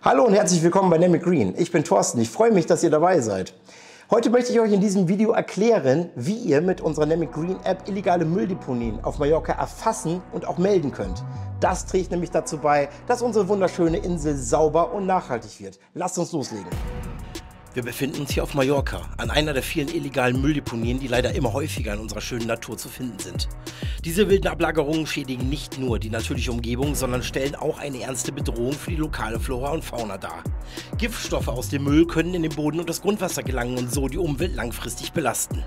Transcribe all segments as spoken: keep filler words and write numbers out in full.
Hallo und herzlich willkommen bei Dynamic Green. Ich bin Thorsten, ich freue mich, dass ihr dabei seid. Heute möchte ich euch in diesem Video erklären, wie ihr mit unserer Dynamic Green App illegale Mülldeponien auf Mallorca erfassen und auch melden könnt. Das trägt nämlich dazu bei, dass unsere wunderschöne Insel sauber und nachhaltig wird. Lasst uns loslegen. Wir befinden uns hier auf Mallorca, an einer der vielen illegalen Mülldeponien, die leider immer häufiger in unserer schönen Natur zu finden sind. Diese wilden Ablagerungen schädigen nicht nur die natürliche Umgebung, sondern stellen auch eine ernste Bedrohung für die lokale Flora und Fauna dar. Giftstoffe aus dem Müll können in den Boden und das Grundwasser gelangen und so die Umwelt langfristig belasten.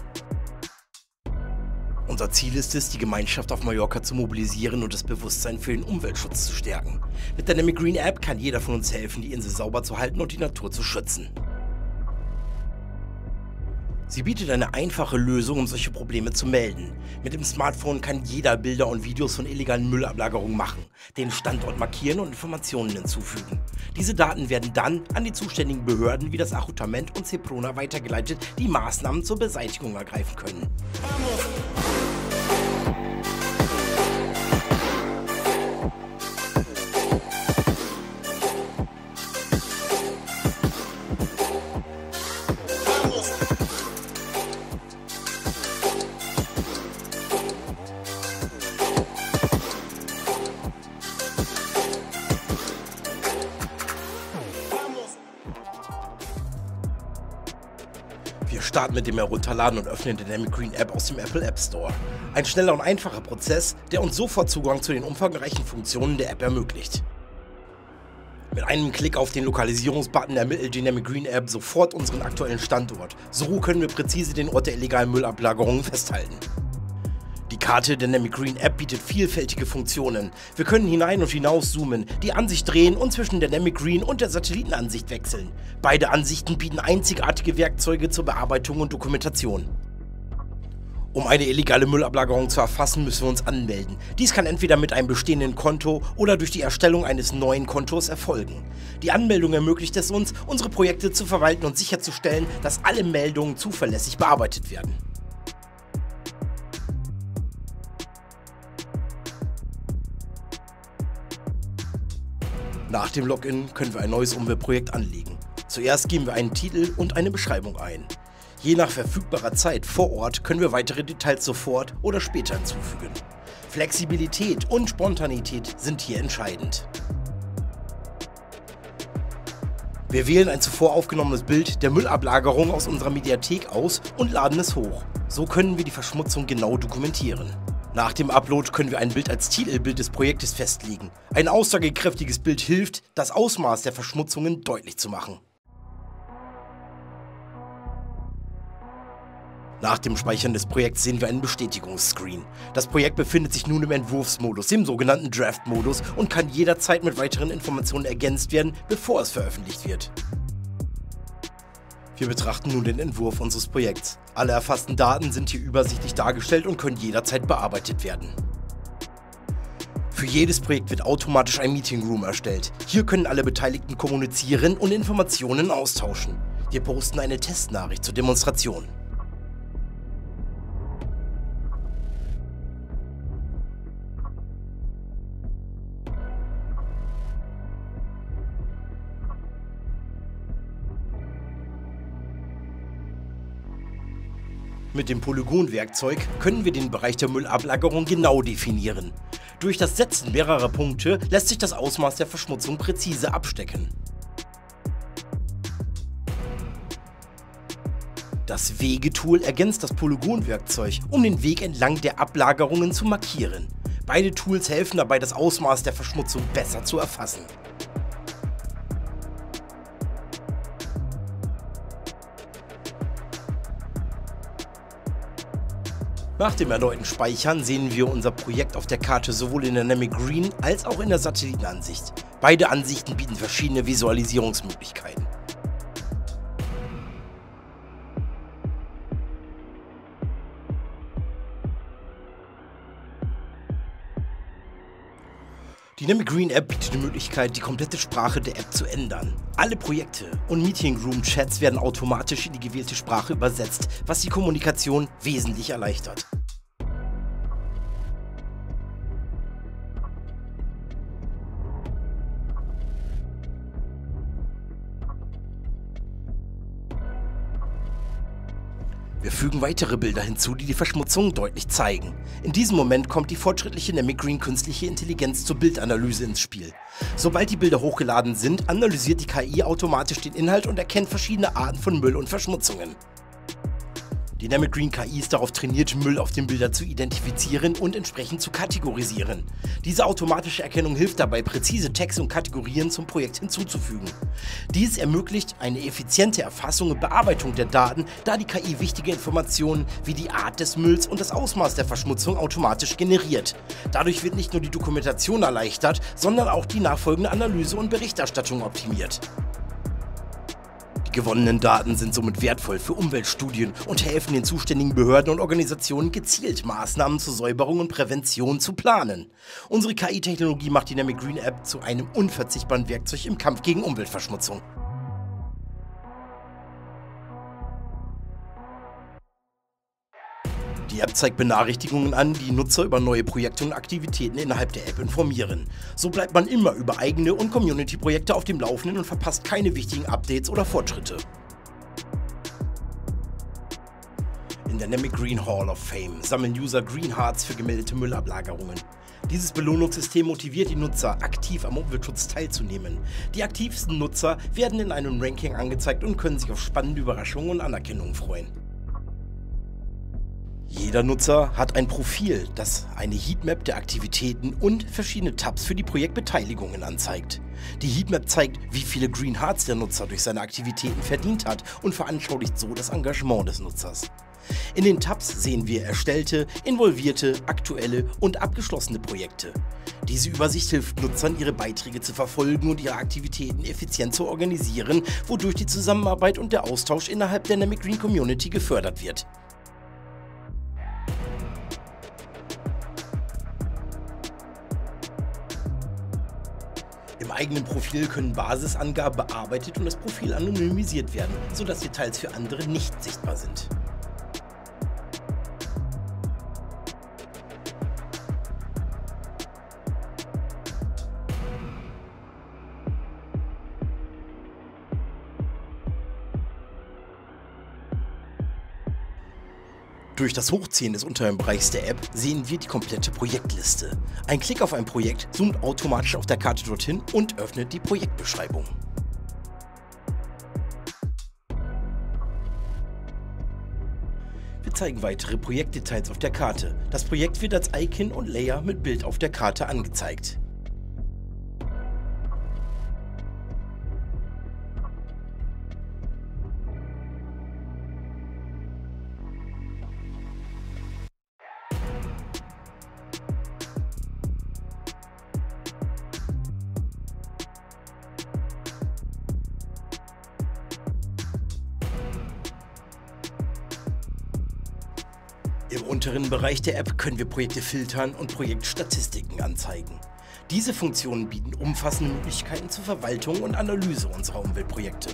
Unser Ziel ist es, die Gemeinschaft auf Mallorca zu mobilisieren und das Bewusstsein für den Umweltschutz zu stärken. Mit der Dynamic Green App kann jeder von uns helfen, die Insel sauber zu halten und die Natur zu schützen. Sie bietet eine einfache Lösung, um solche Probleme zu melden. Mit dem Smartphone kann jeder Bilder und Videos von illegalen Müllablagerungen machen, den Standort markieren und Informationen hinzufügen. Diese Daten werden dann an die zuständigen Behörden wie das Ayuntamiento und Seprona weitergeleitet, die Maßnahmen zur Beseitigung ergreifen können. Wir starten mit dem Herunterladen und öffnen die Dynamic Green App aus dem Apple App Store. Ein schneller und einfacher Prozess, der uns sofort Zugang zu den umfangreichen Funktionen der App ermöglicht. Mit einem Klick auf den Lokalisierungsbutton ermittelt die Dynamic Green App sofort unseren aktuellen Standort. So können wir präzise den Ort der illegalen Müllablagerungen festhalten. Die Karte der Dynamic Green App bietet vielfältige Funktionen. Wir können hinein und hinaus zoomen, die Ansicht drehen und zwischen der Dynamic Green und der Satellitenansicht wechseln. Beide Ansichten bieten einzigartige Werkzeuge zur Bearbeitung und Dokumentation. Um eine illegale Müllablagerung zu erfassen, müssen wir uns anmelden. Dies kann entweder mit einem bestehenden Konto oder durch die Erstellung eines neuen Kontos erfolgen. Die Anmeldung ermöglicht es uns, unsere Projekte zu verwalten und sicherzustellen, dass alle Meldungen zuverlässig bearbeitet werden. Nach dem Login können wir ein neues Umweltprojekt anlegen. Zuerst geben wir einen Titel und eine Beschreibung ein. Je nach verfügbarer Zeit vor Ort können wir weitere Details sofort oder später hinzufügen. Flexibilität und Spontanität sind hier entscheidend. Wir wählen ein zuvor aufgenommenes Bild der Müllablagerung aus unserer Mediathek aus und laden es hoch. So können wir die Verschmutzung genau dokumentieren. Nach dem Upload können wir ein Bild als Titelbild des Projektes festlegen. Ein aussagekräftiges Bild hilft, das Ausmaß der Verschmutzungen deutlich zu machen. Nach dem Speichern des Projekts sehen wir einen Bestätigungsscreen. Das Projekt befindet sich nun im Entwurfsmodus, dem sogenannten Draft-Modus, und kann jederzeit mit weiteren Informationen ergänzt werden, bevor es veröffentlicht wird. Wir betrachten nun den Entwurf unseres Projekts. Alle erfassten Daten sind hier übersichtlich dargestellt und können jederzeit bearbeitet werden. Für jedes Projekt wird automatisch ein Meeting Room erstellt. Hier können alle Beteiligten kommunizieren und Informationen austauschen. Wir posten eine Testnachricht zur Demonstration. Mit dem Polygon-Werkzeug können wir den Bereich der Müllablagerung genau definieren. Durch das Setzen mehrerer Punkte lässt sich das Ausmaß der Verschmutzung präzise abstecken. Das Wegetool ergänzt das Polygon-Werkzeug, um den Weg entlang der Ablagerungen zu markieren. Beide Tools helfen dabei, das Ausmaß der Verschmutzung besser zu erfassen. Nach dem erneuten Speichern sehen wir unser Projekt auf der Karte sowohl in der Dynamic Green als auch in der Satellitenansicht. Beide Ansichten bieten verschiedene Visualisierungsmöglichkeiten. Die Dynamic Green App bietet die Möglichkeit, die komplette Sprache der App zu ändern. Alle Projekte und Meeting Room Chats werden automatisch in die gewählte Sprache übersetzt, was die Kommunikation wesentlich erleichtert. Wir fügen weitere Bilder hinzu, die die Verschmutzung deutlich zeigen. In diesem Moment kommt die fortschrittliche Nemic-Green künstliche Intelligenz zur Bildanalyse ins Spiel. Sobald die Bilder hochgeladen sind, analysiert die K I automatisch den Inhalt und erkennt verschiedene Arten von Müll und Verschmutzungen. Die Nemic-Green K I ist darauf trainiert, Müll auf den Bildern zu identifizieren und entsprechend zu kategorisieren. Diese automatische Erkennung hilft dabei, präzise Tags und Kategorien zum Projekt hinzuzufügen. Dies ermöglicht eine effiziente Erfassung und Bearbeitung der Daten, da die K I wichtige Informationen wie die Art des Mülls und das Ausmaß der Verschmutzung automatisch generiert. Dadurch wird nicht nur die Dokumentation erleichtert, sondern auch die nachfolgende Analyse und Berichterstattung optimiert. Die gewonnenen Daten sind somit wertvoll für Umweltstudien und helfen den zuständigen Behörden und Organisationen gezielt Maßnahmen zur Säuberung und Prävention zu planen. Unsere K I-Technologie macht die Nemic-Green App zu einem unverzichtbaren Werkzeug im Kampf gegen Umweltverschmutzung. Die App zeigt Benachrichtigungen an, die Nutzer über neue Projekte und Aktivitäten innerhalb der App informieren. So bleibt man immer über eigene und Community-Projekte auf dem Laufenden und verpasst keine wichtigen Updates oder Fortschritte. In der Nemic-Green Hall of Fame sammeln User Green Hearts für gemeldete Müllablagerungen. Dieses Belohnungssystem motiviert die Nutzer, aktiv am Umweltschutz teilzunehmen. Die aktivsten Nutzer werden in einem Ranking angezeigt und können sich auf spannende Überraschungen und Anerkennung freuen. Jeder Nutzer hat ein Profil, das eine Heatmap der Aktivitäten und verschiedene Tabs für die Projektbeteiligungen anzeigt. Die Heatmap zeigt, wie viele Green Hearts der Nutzer durch seine Aktivitäten verdient hat und veranschaulicht so das Engagement des Nutzers. In den Tabs sehen wir erstellte, involvierte, aktuelle und abgeschlossene Projekte. Diese Übersicht hilft Nutzern, ihre Beiträge zu verfolgen und ihre Aktivitäten effizient zu organisieren, wodurch die Zusammenarbeit und der Austausch innerhalb der Nemic-Green Community gefördert wird. Im eigenen Profil können Basisangaben bearbeitet und das Profil anonymisiert werden, sodass Details für andere nicht sichtbar sind. Durch das Hochziehen des unteren Bereichs der App sehen wir die komplette Projektliste. Ein Klick auf ein Projekt zoomt automatisch auf der Karte dorthin und öffnet die Projektbeschreibung. Wir zeigen weitere Projektdetails auf der Karte. Das Projekt wird als Icon und Layer mit Bild auf der Karte angezeigt. Im unteren Bereich der App können wir Projekte filtern und Projektstatistiken anzeigen. Diese Funktionen bieten umfassende Möglichkeiten zur Verwaltung und Analyse unserer Umweltprojekte.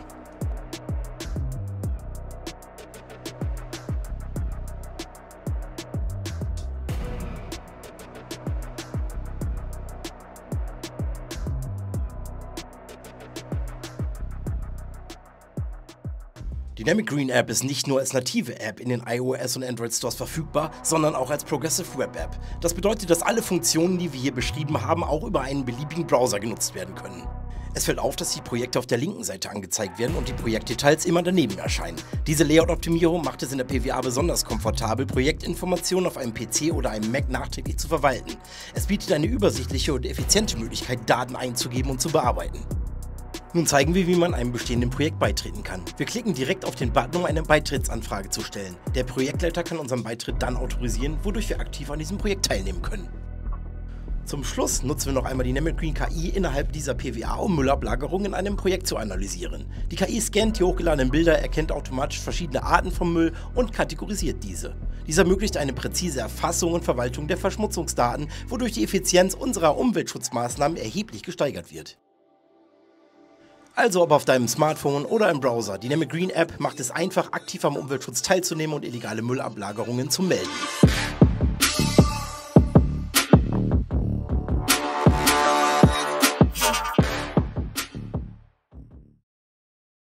Die Nemic-Green App ist nicht nur als native App in den iOS und Android Stores verfügbar, sondern auch als Progressive Web App. Das bedeutet, dass alle Funktionen, die wir hier beschrieben haben, auch über einen beliebigen Browser genutzt werden können. Es fällt auf, dass die Projekte auf der linken Seite angezeigt werden und die Projektdetails immer daneben erscheinen. Diese Layout-Optimierung macht es in der P W A besonders komfortabel, Projektinformationen auf einem P C oder einem Mac nachträglich zu verwalten. Es bietet eine übersichtliche und effiziente Möglichkeit, Daten einzugeben und zu bearbeiten. Nun zeigen wir, wie man einem bestehenden Projekt beitreten kann. Wir klicken direkt auf den Button, um eine Beitrittsanfrage zu stellen. Der Projektleiter kann unseren Beitritt dann autorisieren, wodurch wir aktiv an diesem Projekt teilnehmen können. Zum Schluss nutzen wir noch einmal die Nemic-Green K I innerhalb dieser P W A, um Müllablagerungen in einem Projekt zu analysieren. Die K I scannt die hochgeladenen Bilder, erkennt automatisch verschiedene Arten von Müll und kategorisiert diese. Dies ermöglicht eine präzise Erfassung und Verwaltung der Verschmutzungsdaten, wodurch die Effizienz unserer Umweltschutzmaßnahmen erheblich gesteigert wird. Also ob auf deinem Smartphone oder im Browser, die Nemic-Green App macht es einfach, aktiv am Umweltschutz teilzunehmen und illegale Müllablagerungen zu melden.